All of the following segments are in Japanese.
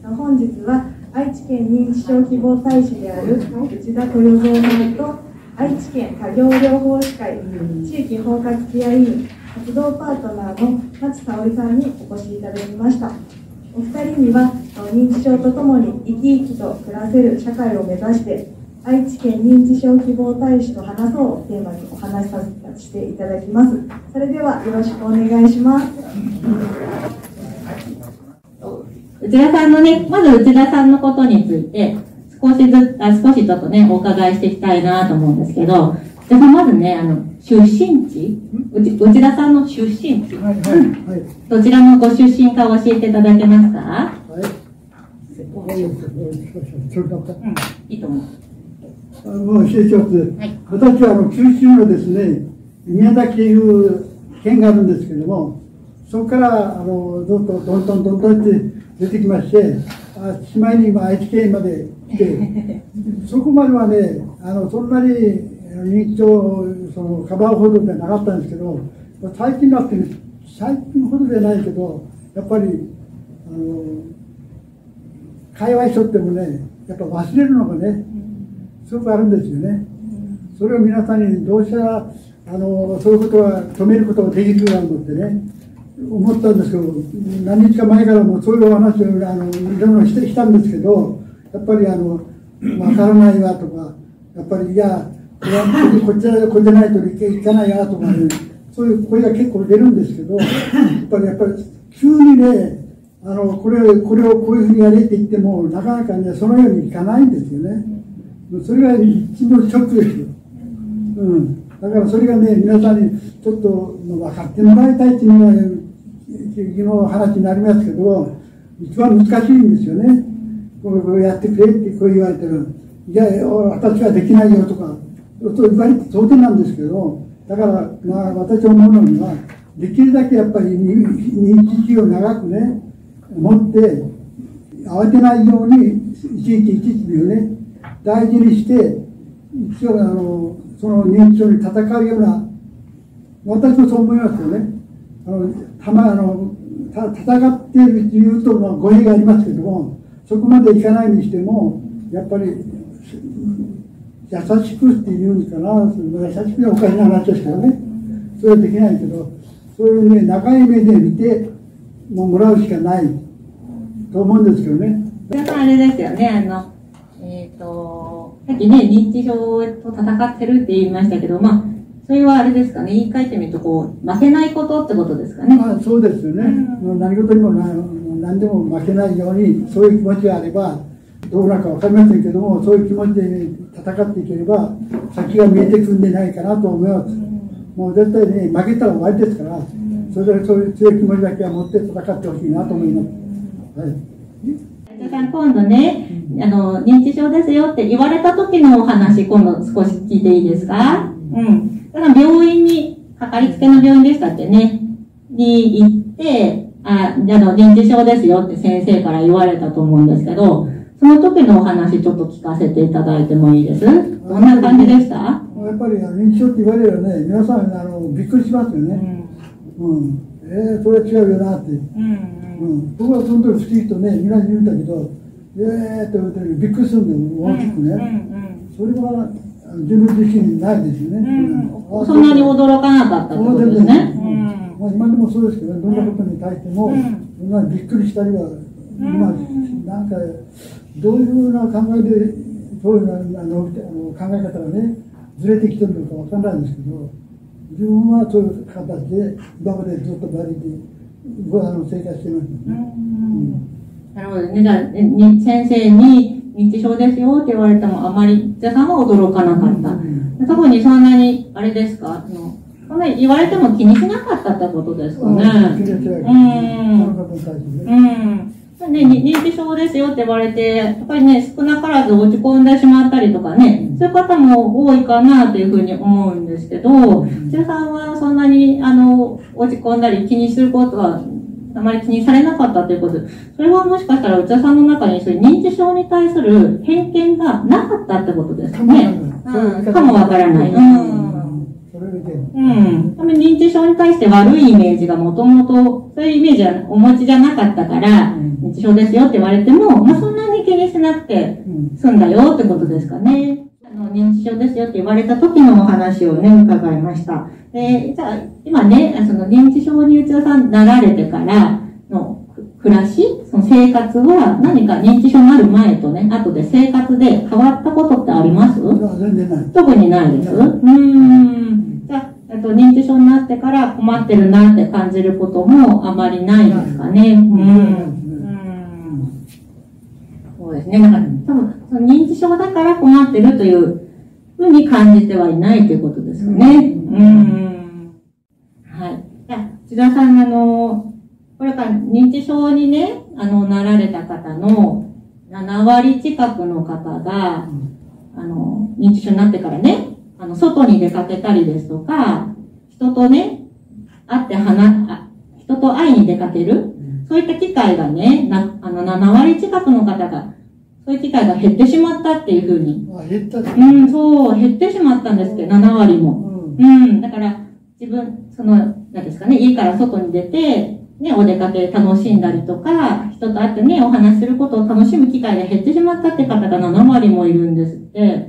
本日は愛知県認知症希望大使である内田豊三さんと愛知県家業療法士会地域包括ケア委員活動パートナーの松沙織さんにお越しいただきました。お二人には認知症とともに生き生きと暮らせる社会を目指して愛知県認知症希望大使と話そうをテーマにお話しさせていただきます。それではよろしくお願いします。 内田さんのね、まず内田さんのことについて少しちょっとね、お伺いしていきたいなと思うんですけど、内田さんまずね、出身地、内田さんの出身地、どちらのご出身か教えていただけますか？はい。いいと思う。 教えてます。私は九州のですね、宮崎という県があるんですけども、そこからどんどんって出てきまして、しまいに今愛知県まで来て、そこまではね、そんなに認知症カバーほどではなかったんですけど、最近になって、最近ほどじゃないけど、やっぱり会話しとってもね、やっぱ忘れるのがね、すごくあるんですよね。それを皆さんにどうしたらそういうことは止めることができるかと思ってね、思ったんですけど、何日か前からもそういうお話をいろいろしたんですけど、やっぱりわからないわとか、やっぱりいや、こっちじゃないといかないわとかね、そういう声が結構出るんですけど、やっぱり急にね、これをこういうふうにやれって言っても、なかなかね、そのようにいかないんですよね。それが一番ショックですよ。だからそれがね、皆さんにちょっと分かってもらいたいっていうのが、昨日話になりますけど、一番難しいんですよね。これやってくれってこう言われてる。いや、私はできないよとか、言われて当然なんですけど、だから、私思うのは、できるだけやっぱり認知を長くね、持って、慌てないように、一日一日をね、大事にして、一応その認知症に戦うような、私もそう思いますよね。戦っているというと語弊がありますけども、そこまでいかないにしても、やっぱり優しくっていうんかな、優しくはおかしな話ですけどね、それはできないけど、そういうね、長い目で見てもらうしかないと思うんですけどね。 皆さんあれですよね、さっきね、認知症と戦ってるって言いましたけど、それはあれですかね、言い換えてみると、負けないことってことですかね。 そうですよね。何事にも何でも負けないように、そういう気持ちがあれば、どうなるか分かりませんけども、そういう気持ちで戦っていければ、先が見えてくるんじゃないかなと思います。もう絶対ね、負けたら終わりですから、そういう強い気持ちだけは持って戦ってほしいなと思います。はい。 今度ね、認知症ですよって言われた時のお話、今度少し聞いていいですか？だから病院に、かかりつけの病院でしたっけね、に行って、認知症ですよって先生から言われたと思うんですけど、その時のお話ちょっと聞かせていただいてもいいです？どんな感じでした？やっぱり認知症って言われるよね、皆さんびっくりしますよね。それは違うよなって。僕はその時不思議とね、皆に言うんだけど、って言ってびっくりするんだよ、大きくね。それは自分自身にないですよね。 そんなに驚かなかったってことですね。 今でもそうですけど、どんなことに対しても、そんなびっくりしたりは、なんか、どういうふうな考えで、そういう考え方がね、ずれてきてるのかわからないんですけど、自分はそういう形で、今までずっとバリで、生活してます。 なるほどね。じゃあ、先生に認知症ですよって言われても、あまり、じゃさんは驚かなかった。特にそんなに、あれですか、そんなに言われても気にしなかったってことですかね。認知症ですよって言われて、やっぱりね、少なからず落ち込んでしまったりとかね、そういう方も多いかなというふうに思うんですけど、じゃさんはそんなに、落ち込んだり気にすることは、あまり気にされなかったということで、それはもしかしたら内田さんの中にそういう認知症に対する偏見がなかったってことですかね。かもわからない。 それべて。 多分認知症に対して悪いイメージがもともと、そういうイメージはお持ちじゃなかったから、認知症ですよって言われても、まあそんなに気にしなくて済んだよってことですかね。認知症ですよって言われた時のお話をね、伺いました。じゃあ、今ね、その認知症に内田さんなられてからの暮らし、その生活は何か認知症になる前とね、後で生活で変わったことってあります？ 全然ない。 特にないです。じゃあ、認知症になってから困ってるなって感じることもあまりないですかね。そうですね。だから多分、その認知症だから困ってるというふうに感じてはいないということですよね。はい。じゃあ、内田さん、これから認知症にね、なられた方の7割近くの方が、認知症になってからね、外に出かけたりですとか、人とね、人と会いに出かける、そういった機会がね、7割近くの方が、そういう機会が減ってしまったっていうふうに。 減ったそう、減ってしまったんですけど、7割も。だから、何ですかね、家から外に出て、ね、お出かけ楽しんだりとか、人と会ってね、お話しすることを楽しむ機会が減ってしまったって方が7割もいるんですって。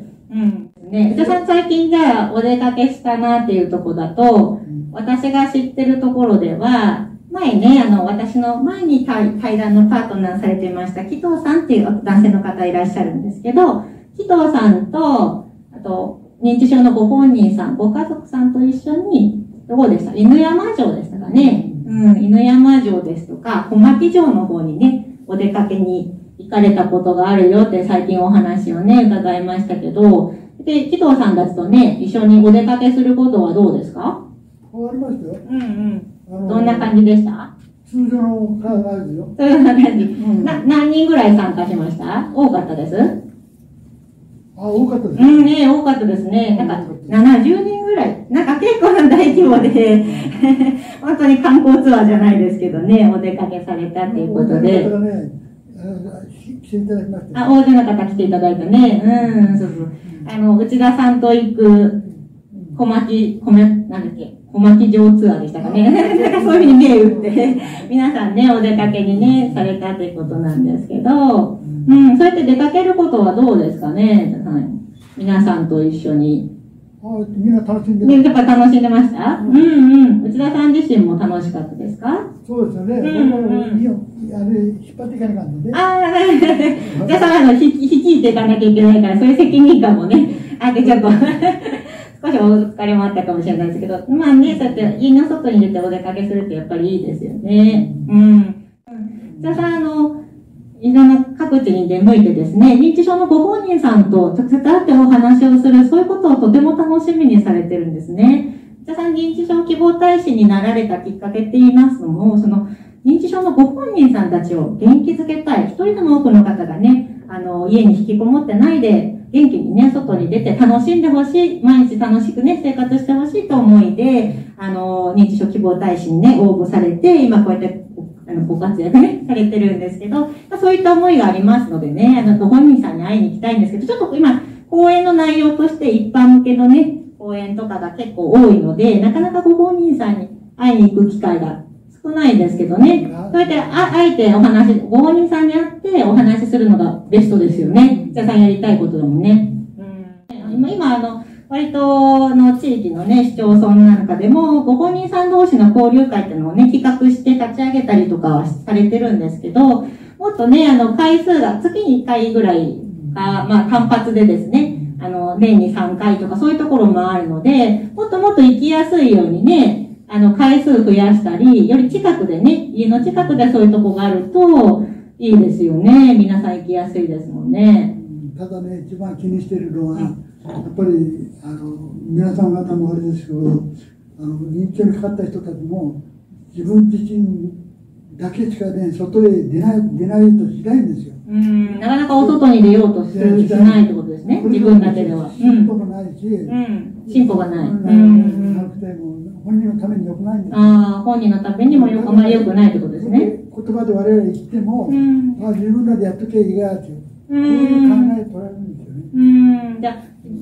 内田さん最近じゃあお出かけしたなっていうところだと、私が知ってるところでは、前ね、私の前に対談のパートナーされてました、紀藤さんっていう男性の方いらっしゃるんですけど、紀藤さんと、あと、認知症のご本人さん、ご家族さんと一緒に、どこでした？犬山城でしたかね。犬山城ですとか、小牧城の方にね、お出かけに行かれたことがあるよって最近お話をね、伺いましたけど、で、紀藤さんたちとね、一緒にお出かけすることはどうですか？ ありましたよ。 どんな感じでした？ 通常の感じよ。 そういう感じ。何人ぐらい参加しました？多かったです？ 多かったです。 多かったですね。なんか、70人ぐらい。なんか結構な大規模で、本当に観光ツアーじゃないですけどね、お出かけされたっていうことで。 来ていただきました。 大勢の方来ていただいてね。内田さんと行く、小牧城ツアーでしたかね。そういうふうに目打って、皆さんね、お出かけにね、されたということなんですけど、そうやって出かけることはどうですかね、皆さんと一緒に。 みんな楽しんでました。 やっぱ楽しんでました？内田さん自身も楽しかったですか？ そうですよね。引っ張っていかなきゃいけないんでね。 じゃあ、率いていかなきゃいけないから、そういう責任感もね、ちょっと、少しお疲れもあったかもしれないですけど、まあね、そうやって家の外に出てお出かけするってやっぱりいいですよね。じゃあさ、いろんな各地に出向いてですね、認知症のご本人さんと直接会ってお話をする、そういうことをとても楽しみにされてるんですね。じゃあさ、認知症希望大使になられたきっかけって言いますのも、認知症のご本人さんたちを元気づけたい。一人でも多くの方がね、家に引きこもってないで、元気にね、外に出て楽しんでほしい。毎日楽しくね、生活してほしいと思いで、認知症希望大使にね、応募されて、今こうやってご活躍ね、されてるんですけど、そういった思いがありますのでね、ご本人さんに会いに行きたいんですけど、ちょっと今、講演の内容として一般向けのね、講演とかが結構多いので、なかなかご本人さんに会いに行く機会が少ないんですけどね、そうやってあえてご本人さんに会ってお話しするのがベストですよね。じゃあさんやりたいことでもね。今、割と地域のね、市町村なんかでも、ご本人さん同士の交流会っていうのをね、企画して立ち上げたりとかはされてるんですけど、もっとね、回数が月に1回ぐらいか、単発でですね、年に3回とかそういうところもあるので、もっともっと行きやすいようにね、回数増やしたり、より近くでね、家の近くでそういうとこがあるといいですよね。皆さん行きやすいですもんね。 ただね、一番気にしているのは、やっぱり、皆さん方もあれですけど、認知症にかかった人たちも、自分自身だけしかね、外へ出ないとしないんですよ。 なかなかお外に出ようとしないってことですね。自分だけでは。 進歩がないし、 進歩がない。 なくても、本人のために良くないんですよ。 本人のためにもあまり良くないってことですね。 言葉で我々言っても、自分らでやっときゃいいがっていう、こういう考え取られるんですよね。 じゃあ、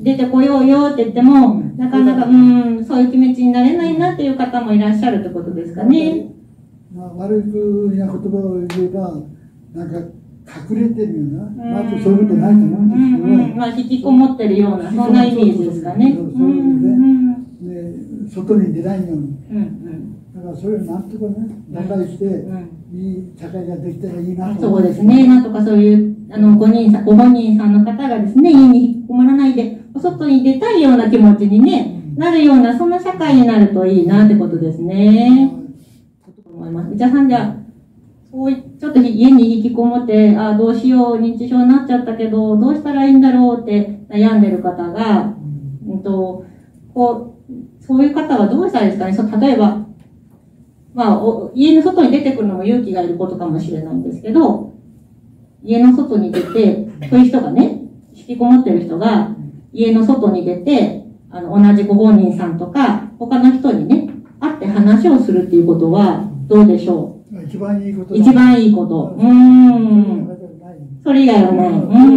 出てこようよって言っても、なかなか、そういう気持ちになれないなっていう方もいらっしゃるってことですかね。 まあ、悪いな言葉を言えば、なんか隠れてるような、まあ、そういうことないと思うんですけど、 まあ、引きこもってるような、そんなイメージですかね。 外に出ないように。だからそれをなんとかね、打開して、いい社会ができたらいいなと。 そうですね。なんとかそういう、ご本人さんの方がですね、家に引きこもらないで、お外に出たいような気持ちにね、なるような、そんな社会になるといいなってことですね。思います。じゃあさんじゃちょっと家に引きこもって、どうしよう、認知症になっちゃったけど、どうしたらいいんだろうって悩んでる方が、そういう方はどうしたらいいですかね。例えば、まあ、家の外に出てくるのも勇気がいることかもしれないんですけど、家の外に出て、そういう人がね、引きこもってる人が、家の外に出て、同じご本人さんとか、他の人にね、会って話をするっていうことは、どうでしょう？ 一番いいこと。 一番いいこと。それ以外はない。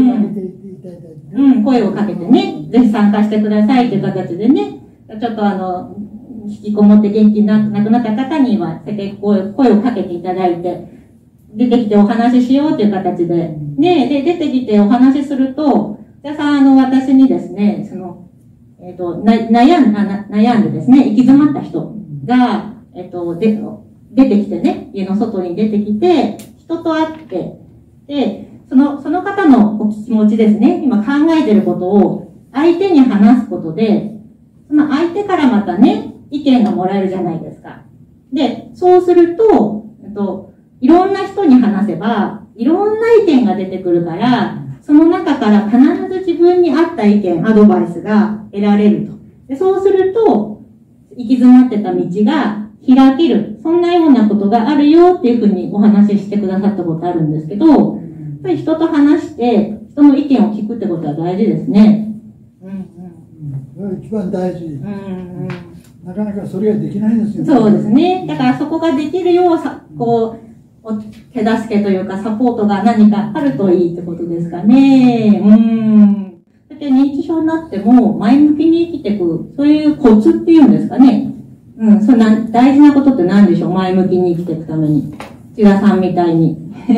声をかけてね、ぜひ参加してくださいという形でね、ちょっと引きこもって元気なくなった方には、声をかけていただいて、出てきてお話ししようという形で、ね、で、出てきてお話しすると、じゃあさ、私にですね、悩んでですね、行き詰まった人が、出てきてね、家の外に出てきて、人と会って、で、その方のお気持ちですね、今考えてることを相手に話すことで、その相手からまたね、意見がもらえるじゃないですか。で、そうすると、いろんな人に話せば、いろんな意見が出てくるから、その中から必ず自分に合った意見、アドバイスが得られると。で、そうすると、行き詰まってた道が開ける。そんなようなことがあるよっていうふうにお話ししてくださったことあるんですけど、やっぱり人と話して、人の意見を聞くってことは大事ですね。 一番大事。なかなかそれができないですよね。 そうですね。だからそこができるよう手助けというかサポートが何かあるといいってことですかね。だって認知症になっても前向きに生きていく、そういうコツっていうんですかね。大事なことって何でしょう？前向きに生きていくために。千田さんみたいに。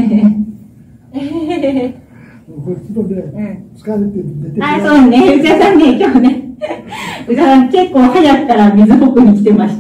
こっちので疲れて出てそうね。内田さんね、今日ね。内田さん結構早くから水北に来てまして、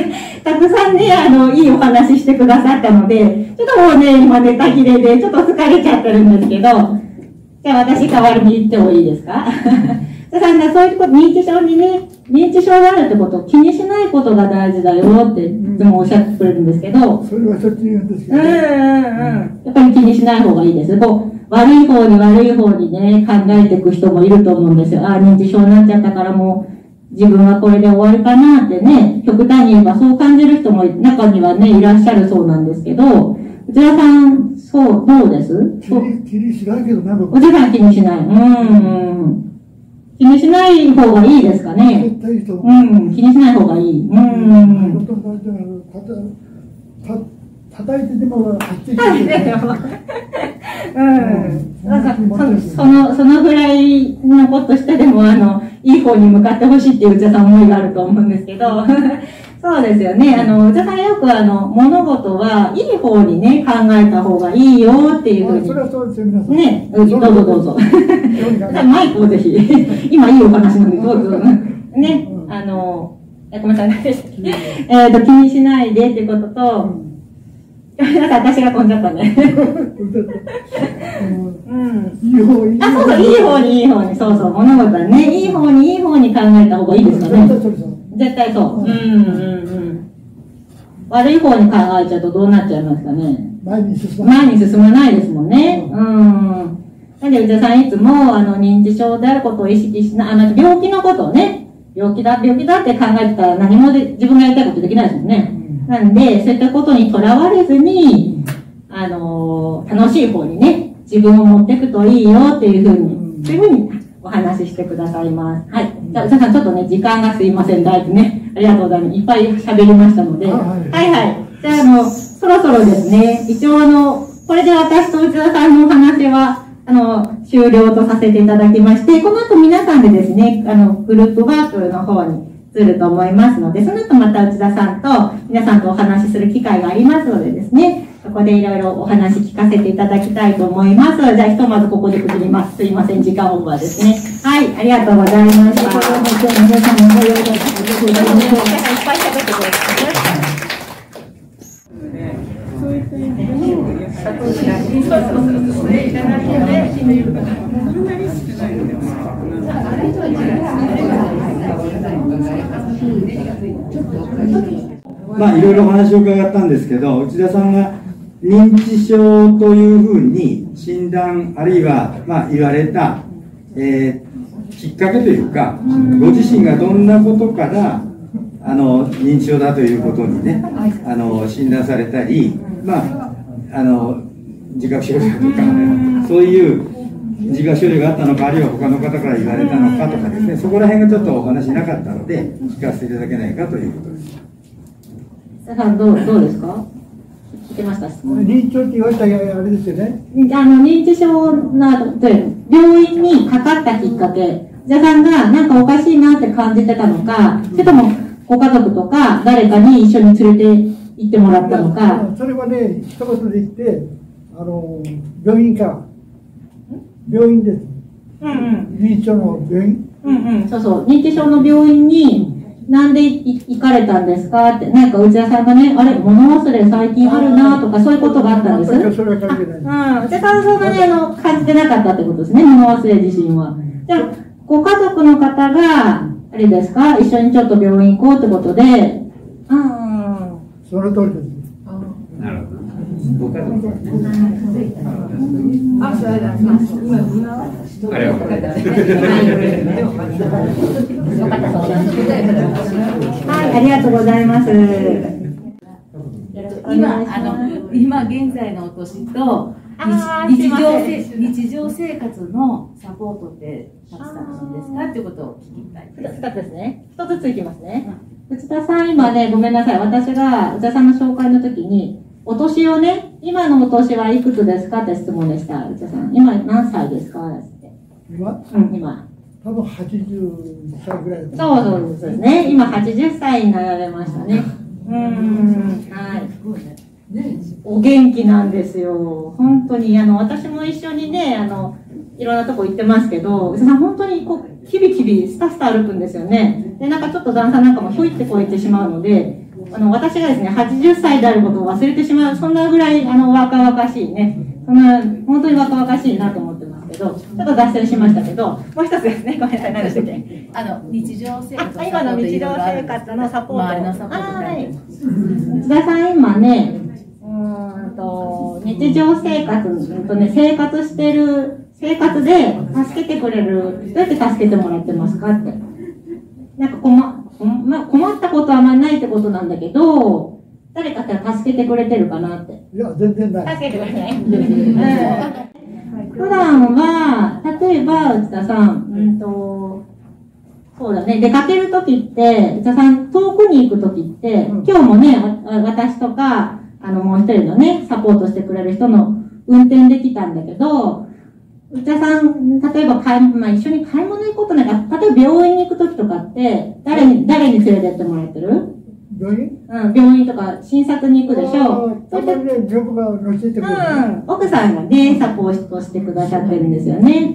たくさんね、いいお話してくださったので、ちょっともうね、今ネタ切れで、ちょっと疲れちゃってるんですけど、じゃあ私代わりに言ってもいいですか？内田さんがそういうこと、認知症があるってことを気にしないことが大事だよっていつもおっしゃってくれるんですけど、 それはしょっちゅう言うんですけど、 やっぱり気にしない方がいいです。悪い方にね、考えていく人もいると思うんですよ。認知症になっちゃったからもう、自分はこれで終わりかなってね、極端に言えばそう感じる人も中にはね、いらっしゃるそうなんですけど、内田さん、どうです？ 気にしないけど、なんか。 内田さん気にしない。気にしない方がいいですかね。 絶対いいと思う。 気にしない方がいい。 叩いてでも入ってきてそのぐらいのことしてでも、いい方に向かってほしいっていう内田さん思いがあると思うんですけど、そうですよね。内田さんよく物事はいい方にね、考えた方がいいよっていうふうに。 それはそうですよ、皆さん。 ね、どうぞ。マイクをぜひ、今いいお話なんで、どうぞ。ね、ごめんなさい、何でしたっけ？気にしないでっていうことと、なんか私が飛んじゃったね。 いい方に。 そう、いい方に、そう、物事はね、いい方に考えた方がいいですかね。絶対そう。悪い方に考えちゃうとどうなっちゃいますかね。 前に進まないですもんね。なんで内田さんいつも、認知症であることを意識しな、病気のことをね、病気だって考えてたら何も自分がやりたいことできないですもんね。なんで、そういったことにとらわれずに、楽しい方にね、自分を持っていくといいよっていうふうに、そういうふうにお話ししてくださいます。はい。じゃあ、内田さんちょっとね、時間がすいません、だいぶね。ありがとうございます。いっぱい喋りましたので。はい。じゃあ、そろそろですね、一応これで私と内田さんのお話は終了とさせていただきまして、この後皆さんでですね、グループワークの方に移ると思いますので、その後また内田さんと皆さんとお話しする機会がありますのでですね、そこでいろいろお話聞かせていただきたいと思います。じゃあひとまずここで区切ります。すいません、時間オーバーですね。はい、ありがとうございました。皆さんもご用意いただきありがとうございました。いっぱい喋ってくれてそういった意味でも、 まあいろいろお話を伺ったんですけど、内田さんが認知症というふうに診断あるいはまあ言われた、きっかけというか、ご自身がどんなことから認知症だということにね診断されたり、まあ自覚症状とかそういう自覚症状があったのか、あるいは他の方から言われたのかとかですね、そこら辺がちょっとお話なかったので聞かせていただけないかということです。 さんどうですか？聞けました？ 認知症って言われたらあれですよね。 認知症などで病院にかかったきっかけ、内田さんがなんかおかしいなって感じてたのか、それともご家族とか誰かに一緒に連れて行ってもらったのか。 それはね、一言で言って、病院か。病院です。認知症の病院。 そうそう、認知症の病院になんで行かれたんですかって、なんか内田さんがね、あれ、物忘れ最近あるなとか、そういうことがあったんです。 それは関係ない。 内田さんはそんなに感じてなかったってことですね、物忘れ自身は。じゃあ、ご家族の方が、あれですか、一緒にちょっと病院行こうってことで、 その通りです。 なるほど。ご家族はい、ありがとうございます。 今現在のお年と日常生活のサポートってたくさんあるんですかっていうことを聞きたいです。 2つですね。1ついきますね。内田さん、今ね、ごめんなさい。私が内田さんの紹介の時に、お年をね、今のお年はいくつですかって質問でした。内田さん、今何歳ですかって。 今多分80歳ぐらいだと思う。 そうですね。今80歳になられましたね。はい。お元気なんですよ。本当に、私も一緒にね、いろんなとこ行ってますけど、内田さん本当にこう、キビキビスタスタ歩くんですよね。で、なんかちょっと段差なんかもひょいって越えてしまうので、私がですね、80歳であることを忘れてしまう、そんなぐらい、若々しいね、そんな、本当に若々しいなと思ってますけど、ちょっと脱線しましたけど、もう一つですね、ごめんなさい、何でしたっけ？ 日常生活今の日常生活のサポート。 周りのサポート。 はい。内田さん、今ね、日常生活、生活してる、生活で助けてくれる、どうやって助けてもらってますかって。なんか困ったことはあんまりないってことなんだけど、誰かから助けてくれてるかなって。 いや、全然ない。 助けてくれない普段は、例えば、内田さん、そうだね、出かけるときって、内田さん、遠くに行くときって、今日もね、私とか、もう一人のね、サポートしてくれる人の運転できたんだけど、内田さん、例えば一緒に買い物行くことないから、例えば病院に行くときとかって、誰に連れてってもらってる？ 病院？ 病院とか診察に行くでしょ。 それでね、病が乗せてくれる。 奥さんがね、サポートしてくださってるんですよね。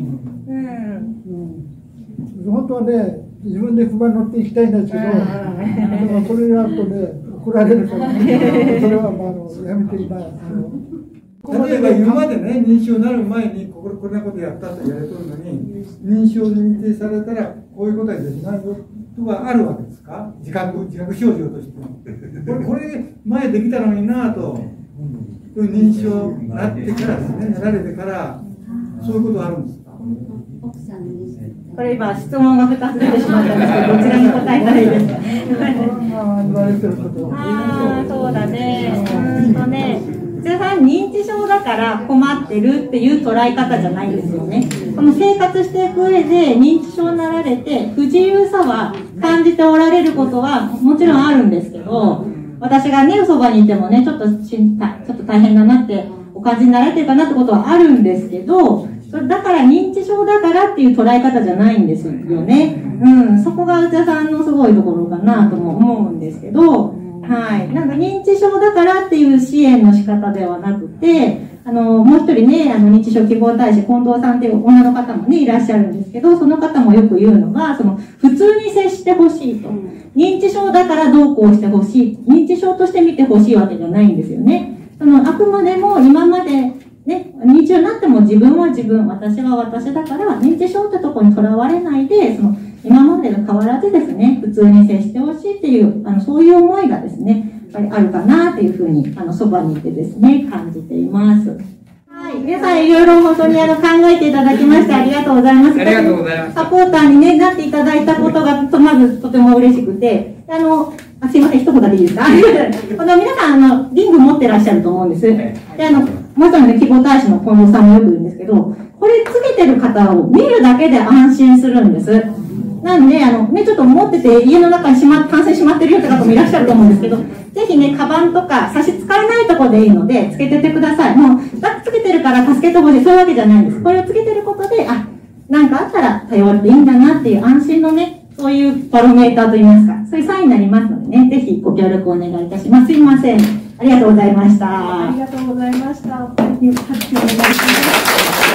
本当はね、自分で車に乗って行きたいんですけど、でもそれがあるとね、怒られるから、それはやめて今。例えば今までね、認知症になる前にこんなことやったって言われてるのに、認知症に認定されたらこういうことはできないよとかあるわけですか？自覚症状としてこれ前できたのになぁと、認知症になってからですね、なられてからそういうことはあるんですか？ これ今質問が2つ出てしまったんですけど、どちらに答えたらいいですか？ 言われてること。 そうだね。内田さん、認知症だから困ってるっていう捉え方じゃないんですよね。この生活していく上で認知症になられて不自由さは感じておられることはもちろんあるんですけど、私がね、そばにいてもね、ちょっと大変だなってお感じになられてるかなってことはあるんですけど、 だから認知症だからっていう捉え方じゃないんですよね。そこが内田さんのすごいところかなとも思うんですけど、はい。なんか認知症だからっていう支援の仕方ではなくて、もう一人ね、認知症希望大使、近藤さんっていう女の方もね、いらっしゃるんですけど、その方もよく言うのが、普通に接してほしいと。認知症だからどうこうしてほしい。認知症として見てほしいわけじゃないんですよね。あくまでも今まで、ね、認知症になっても自分は自分、私は私だから、認知症ってとこにとらわれないで、今までと変わらずですね、普通に接してほしいっていう、そういう思いがですね、やっぱりあるかなというふうに、そばにいてですね、感じています。はい。皆さんいろいろ本当に考えていただきましてありがとうございます。 ありがとうございます。 サポーターにね、なっていただいたことが、まずとても嬉しくて、すいません、一言でいいですか皆さん、リング持ってらっしゃると思うんです。で、まさにね、希望大使の近藤さんもよく言うんですけど、これつけてる方を見るだけで安心するんです。なんで、ちょっと持ってて家の中に感染しまってるよって方もいらっしゃると思うんですけど、ぜひね、カバンとか差し支えないところでいいので、つけててください。もう、つけてるから助けてほしい、そういうわけじゃないんです。これをつけてることで、なんかあったら頼っていいんだなっていう安心のね、そういうバロメーターといいますか、そういうサインになりますのでね、ぜひご協力お願いいたします。すいません。ありがとうございました。 ありがとうございました。拍手お願いします。